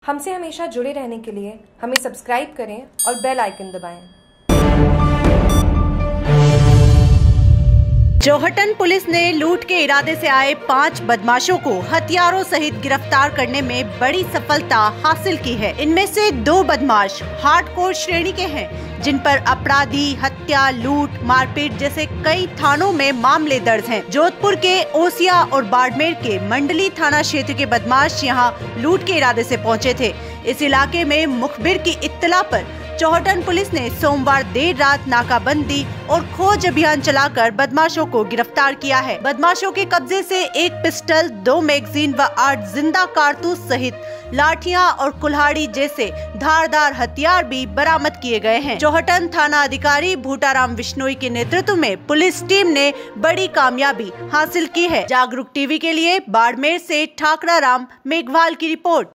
हमसे हमेशा जुड़े रहने के लिए हमें सब्सक्राइब करें और बेल आइकन दबाएं। चौहटन पुलिस ने लूट के इरादे से आए 5 बदमाशों को हथियारों सहित गिरफ्तार करने में बड़ी सफलता हासिल की है। इनमें से 2 बदमाश हार्डकोर श्रेणी के हैं, जिन पर अपराधी, हत्या, लूट, मारपीट जैसे कई थानों में मामले दर्ज हैं। जोधपुर के ओसिया और बाड़मेर के मंडली थाना क्षेत्र के बदमाश यहां लूट के इरादे से पहुंचे थे। इस इलाके में मुखबिर की इत्तला पर चौहटन पुलिस ने सोमवार देर रात नाकाबंदी और खोज अभियान चलाकर बदमाशों को गिरफ्तार किया है। बदमाशों के कब्जे से 1 पिस्टल, 2 मैगजीन व 8 जिंदा कारतूस सहित लाठियां और कुल्हाड़ी जैसे धारदार हथियार भी बरामद किए गए हैं। चौहटन थाना अधिकारी भूटाराम बिश्नोई के नेतृत्व में पुलिस टीम ने बड़ी कामयाबी हासिल की है। जागरूक टीवी के लिए बाड़मेर से ठाकरा राम मेघवाल की रिपोर्ट।